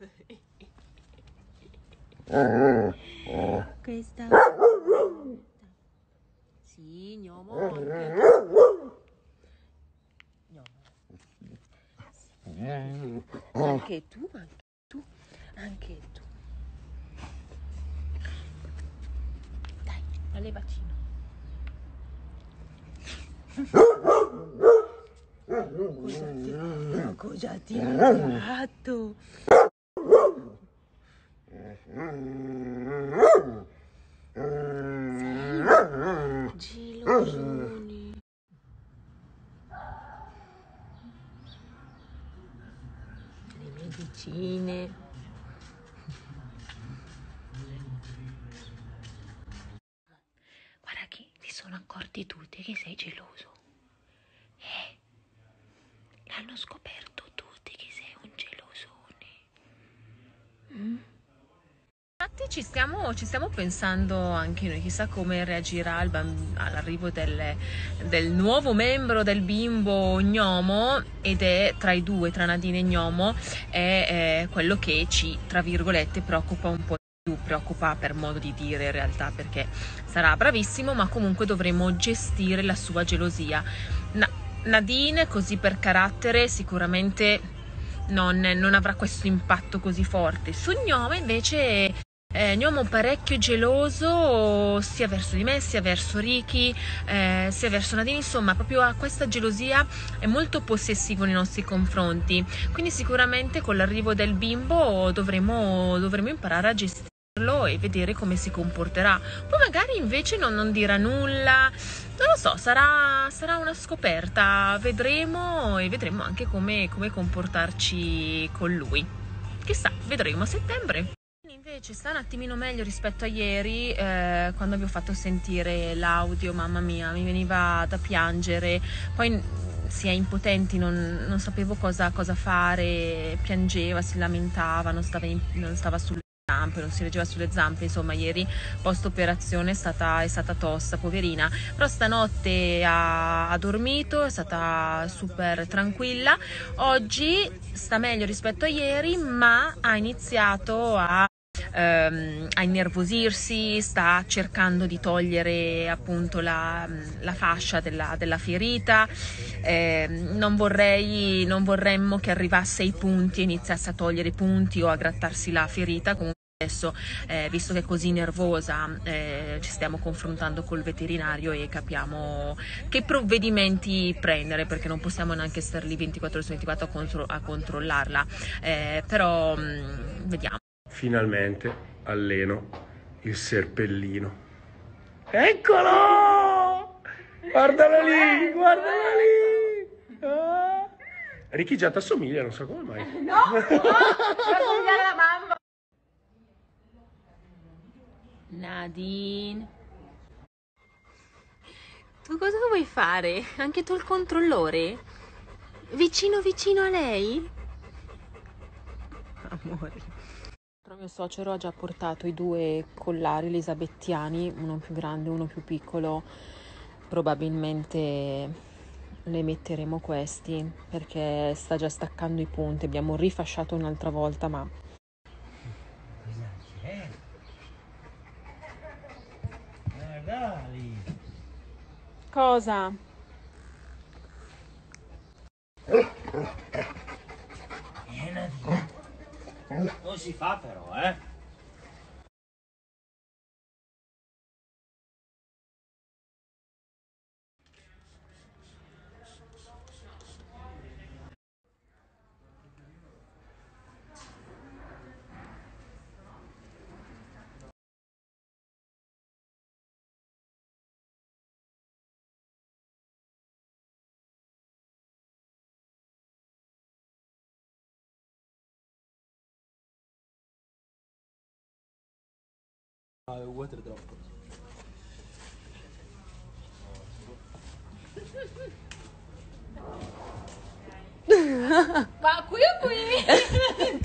Questa sì, Gnomo, anche tu, anche tu. Dai, alle bacino. Cosa ti ha fatto? Gelosoni. Le medicine. Guarda che si sono accorti tutti che sei geloso. L'hanno scoperto tutti che sei un gelosone. Infatti ci stiamo pensando anche noi, chissà come reagirà all'arrivo del nuovo membro del bimbo Gnomo, ed è tra i due, tra Nadine e Gnomo, è quello che ci, tra virgolette, preoccupa un po' più, preoccupa per modo di dire in realtà, perché sarà bravissimo, ma comunque dovremo gestire la sua gelosia. Nadine, così per carattere, sicuramente non avrà questo impatto così forte. Su Gnomo invece Gnomo parecchio geloso sia verso di me, sia verso Ricky, sia verso Nadine, insomma proprio ha questa gelosia, è molto possessivo nei nostri confronti, quindi sicuramente con l'arrivo del bimbo dovremo imparare a gestirlo e vedere come si comporterà. Poi magari invece non dirà nulla, non lo so, sarà una scoperta, vedremo, e vedremo anche come comportarci con lui. Chissà, vedremo a settembre. Invece sta un attimino meglio rispetto a ieri, quando vi ho fatto sentire l'audio, mamma mia, mi veniva da piangere, poi si è impotenti, non sapevo cosa fare, piangeva, si lamentava, non stava sulle zampe, non si reggeva sulle zampe, insomma ieri post operazione è stata tosta, poverina, però stanotte ha dormito, è stata super tranquilla, oggi sta meglio rispetto a ieri, ma ha iniziato a innervosirsi, sta cercando di togliere appunto la fascia della ferita. Non vorremmo che arrivasse ai punti e iniziasse a togliere i punti o a grattarsi la ferita. Comunque adesso, visto che è così nervosa, ci stiamo confrontando col veterinario e capiamo che provvedimenti prendere, perché non possiamo neanche stare lì 24 ore su 24 a controllarla, però vediamo. Finalmente alleno il serpellino. Eccolo! Guardalo lì, guardalo lì! Ah. Ricky già ti assomiglia, non so come mai. No, assomiglia alla mamma. Nadine, tu cosa vuoi fare? Anche tu il controllore? Vicino a lei? Amore. Il mio suocero ha già portato i due collari elisabettiani, uno più grande e uno più piccolo. Probabilmente le metteremo questi perché sta già staccando i punti. Abbiamo rifasciato un'altra volta, ma cosa? Non si fa però, eh? Water drop. Ma qui o qui?